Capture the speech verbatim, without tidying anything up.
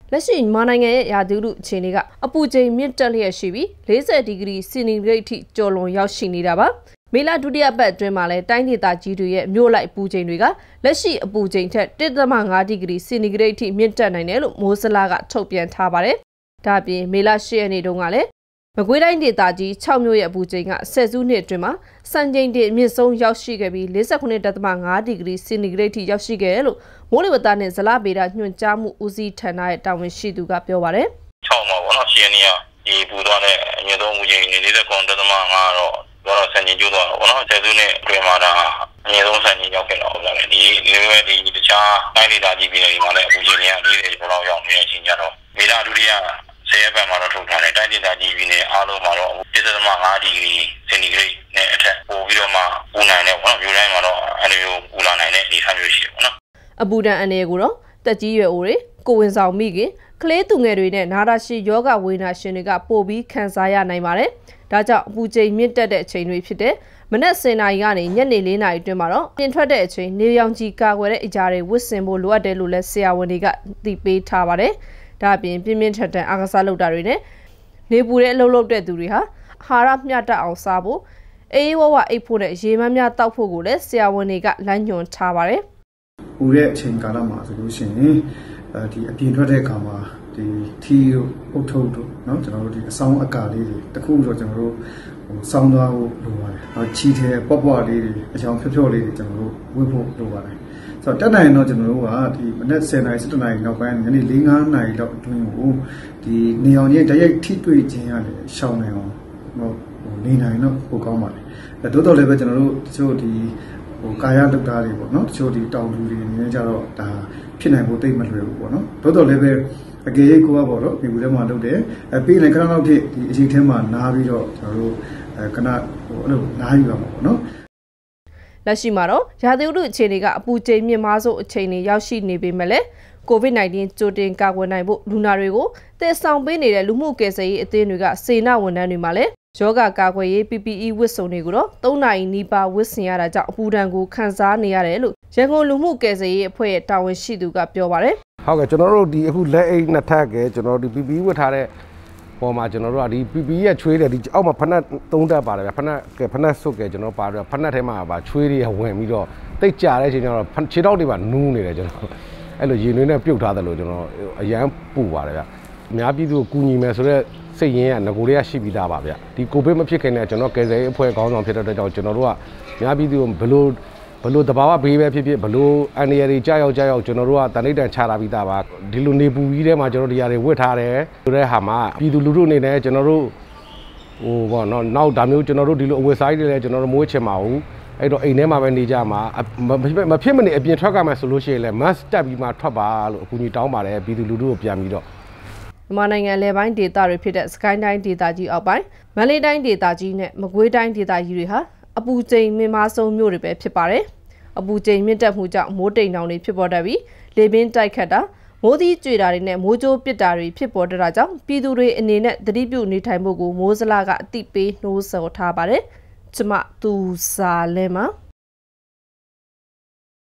လက်ရှိမြန်မာနိုင်ငံရဲ့ရာသီဥတုအခြေအနေကအပူချိန်မြင့်တက်လျက်ရှိပြီး၄၀ဒီဂရီစင်တီဂရိတ်ထိကျော်လွန်ရောက်ရှိနေတာပါမေလဒုတိယပတ်အတွင်းမှာလည်းတိုင်းဒေသကြီးတွေရဲ့မြို့လိုက်ပူချိန်တွေကလက်ရှိအပူချိန်ထက်တစ်ဒသမငါးဒီဂရီစင်တီဂရိတ်ထိမြင့်တက်နိုင်တယ်လို့မိုးစလာကထုတ်ပြန်ထားပါတယ်ဒါ့အပြင်မေလ၈ရက်နေ့တုန်းကလည်းမကွေးတိုင်းဒေသကြီး၆မြို့ရဲ့အပူချိန်ကဆယ်စုနှစ်အတွင်းမှာစံချိန်တင်မြင့်ဆုံးရောက်ရှိခဲ့ပြီး၄၉ဒသမငါးဒီဂရီစင်တီဂရိတ်ထိရောက်ရှိခဲ့တယ်လို့မိုးလေဝသနဲ့ဇလဗေဒညွှန်ကြားမှုဦးစီးဌာနရဲ့တာဝန်ရှိသူကပြောပါတယ်၆မှာပေါ့နော်ရှင်းနေရဒီပူသွားတဲ့အမြင့်ဆုံးအပူချိန်၄၉ဒသမငါးတော့တော့စံချိန်ကျိုးသွားတော့ပေါ့နော်ဆယ်စုနှစ်အတွင်းမှာဒါအမြင့်ဆုံးစံချိန်ရောက်ခဲ့တော့ဟုတ်တယ်ဒီဒီလိုဒီတခြားတိုင်းဒေသကြီးပြည်နယ်တွေမှာလည်းအပူချိန်တွေက၄၀ကျော်လောက်ရောက်နေတဲ့အချိန်ကြတော့မေလဒုတိယဆယ်ရက်ပတ်မှာတော့ထုတ်ထားတယ်တိုင်းဒေသကြီးပြည်နယ်အားလုံးမှာတော့တစ်ဒသမငါးဒီဂရီစင်တီဂရိတ်နဲ့အထက်ပို့ပြီးတော့မှပူနိုင်တယ်ပေါ့နော်မြို့တိုင်းမှာတော့အဲ့လိုမျိုးပူလာနိုင်တဲ့အနေအထားမျိုးရှိတယ်ပေါ့နော်အပူဒဏ်အနေကိုတော့တက်ကြီးရွယ်အိုတွေကိုဝင်ဆောင်မိခင်ကလေးသူငယ်တွေနဲ့နာတာရှိယောဂဝေဒနာရှင်တွေကပို့ပြီးခံစားရနိုင်ပါတယ်ဒါကြောင့်အပူချိန်မြင့်တက်တဲ့အချိန်တွေဖြစ်တဲ့မနက်၁၀နာရီကနေညနေ၄နာရီအတွင်းမှာတော့ပြင်ထွက်တဲ့အချိန်နေရောင်ခြည်ကာကွယ်တဲ့အရာတွေဝတ်ဆင်ဖို့လိုအပ်တယ်လို့လည်းဆရာဝန်တွေကသိပေးထားပါတယ်ဒါအပြင်ပြင်းပြင်းထန်ထန်အားကစားလုပ်တာတွေနဲ့နေပူတဲ့အလုပ်လုပ်တဲ့သူတွေဟာအာဟာရမျှတအောင်စားဖို့အေးဝဝအိပ်ဖို့နဲ့ရေမမ်းများတောက်ဖို့ကိုလည်းဆရာဝန်တွေကလမ်းညွှန်ထားပါတယ်ပူတဲ့အချိန်ကာလမှာဆိုလို့ရှိရင်အဲဒီအပြင်ထွက်တဲ့အခါမှာဒီထီတို့အုတ်ထုပ်တို့เนาะကျွန်တော်တို့ဒီအဆောင်အကာလေးတွေတခုတော့ကျွန်တော်တို့ဟိုစောင်းသွားဖို့လိုပါတယ်။နောက်ချီထဲပွားပွားလေးတွေအချောင်ဖြော့ဖြော့လေးတွေကျွန်တော်တို့ဝတ်ဖို့လိုပါတယ်။ဆိုတော့တက်နိုင်တော့ကျွန်တော်တို့ကဒီမနက်၁၀နာရီ၁၁နာရီနောက်ပိုင်းညနေ၄၅နာရီလောက်အတွင်းကိုဒီနေအောင်ချင်းတရိုက်ထိတွေ့ခြင်းရတယ်ရှောင်းနိုင်အောင်ဟိုနေနိုင်တော့ပိုကောင်းပါတယ်။အဲတိုးတော့လည်းပဲကျွန်တော်တို့တချို့ဒီဟိုကာယလုပ်သားတွေပေါ့နော်တချို့ဒီတောင်သူတွေနေကြတော့ဒါဖြစ်နိုင်ဖို့တိတ်မလွယ်ဘူးပေါ့နော်တိုးတော့လည်းပဲအကေကိုကပေါ့တော့ဒီဘူးထဲမှာလုပ်တယ်အဲပြီးရင်ခဏလောက်ထိဒီအချိန်ထဲမှာနားပြီးတော့ကျွန်တော်တို့အဲခဏဟိုအဲ့လိုနားယူရမှာပေါ့နော်လက်ရှိမှာတော့ရာသီဥတုအခြေအနေကအပူချိန်မြင့်မားဆုံးအခြေအနေရောက်ရှိနေပေမဲ့လည်းကိုဗစ်၁၉ ကြိုတင်ကာကွယ်နိုင်ဖို့လူနာတွေကိုတည်ဆောင်ပေးနေတဲ့လူမှုကယ်ဆယ်ရေးအသင်းတွေကစေနာဝန်ထမ်းတွေမှာလည်းယောဂကာကွယ်ရေး P P E ဝတ်စုံတွေကိုတော့၃နာရီနီးပါးဝတ်ဆင်ရတာကြောင့်အပူဒဏ်ကိုခံစားနေရတယ်လို့ရန်ကုန်လူမှုကယ်ဆယ်ရေးအဖွဲ့ရဲ့တာဝန်ရှိသူကပြောပါတယ်ဟုတ်ကဲ့ကျွန်တော်တို့ဒီအခုလက်အိတ်နှစ်ထပ်ကဲကျွန်တော်တို့ဒီ P P E ဝတ်ထားတဲ့ပေါ်မှာကျွန်တော်တို့ကဒီ P P E ရဲ့ချွေးတယ်ဒီအောက်မှာဖနက်သုံးတက်ပါတယ်ဗျဖနက်ကဲဖနက်စွတ်ကဲကျွန်တော်ပါတော့ဖနက်ထဲမှာပါချွေးတွေဝင်ပြီးတော့တိတ်ကြတဲ့အချိန်ကျတော့ခြေထောက်တွေပါနူးနေတယ်ကျွန်တော်အဲ့လိုရေနွေးနဲ့ပြုတ်ထားတယ်လို့ကျွန်တော်အရန်ပူပါတယ်ဗျအများပြည်သူကိုကူညီမယ်ဆိုတော့စိတ်ရင်းကငကိုတွေကရှိပြီးသားပါဗျဒီကိုဗစ်မဖြစ်ခင်နဲ့ကျွန်တော်ကယ်ဆယ်ရေးအဖွဲ့ခေါင်းဆောင်ဖြစ်တဲ့အတွက်ကြောင့်ကျွန်တော်တို့ကအများပြည်သူကိုဘလို့ဘလို့တဘာဝဘေးပဲဖြစ်ဖြစ်ဘလို့အန်ရီရီကြောက်ရောက်ကြောက်ရောက်ကျွန်တော်တို့ကတနိတန်ချတာပြီးသားပါဒီလိုနေပူကြီးထဲမှာကျွန်တော်တရားတွေဝတ်ထားတယ်ဆိုတဲ့ဟာမှာပြည်သူလူထုအနေနဲ့ကျွန်တော်တို့ဟိုပေါ့နော်နောက်ဒါမျိုးကျွန်တော်တို့ဒီလိုအဝတ်စားတွေလည်းကျွန်တော်တို့မွေးချင်ပါဘူးအဲ့တော့အိမ်ထဲမှာပဲနေကြမှာမဖြစ်မနေအပြင်ထွက်ကြမယ်ဆိုလို့ရှိရင်လည်း mask တက်ပြီးမှထွက်ပါလို့အကူအညီတောင်းပါတယ်ပြည်သူလူထုကိုပြန်ပြီးတော့မြန်မာနိုင်ငံလယ်ပိုင်းဒေသတွေဖြစ်တဲ့စကိုင်းတိုင်းဒေသကြီးအောက်ပိုင်းမန္တလေးတိုင်းဒေသကြီးနဲ့မကွေးတိုင်းဒေသကြီးတွေဟာအပူချိန်မြင့်မားဆုံးမြို့တွေပဲဖြစ်ပါတယ်အပူချိန်မြင့်တက်မှုကြောင့်မိုးတိမ်တောင်တွေဖြစ်ပေါ်တတ်ပြီးလေပင်တိုက်ခတ်တာမိုးသီးကြွေတာတွေနဲ့မိုးကြိုးပစ်တာတွေဖြစ်ပေါ်တတ်တာကြောင့်ပြည်သူတွေအနေနဲ့သတိပြုနေထိုင်ဖို့ကိုမိုးစလာကအသိပေးနှိုးဆော်ထားပါတယ်ကျမသူစာလဲမှာ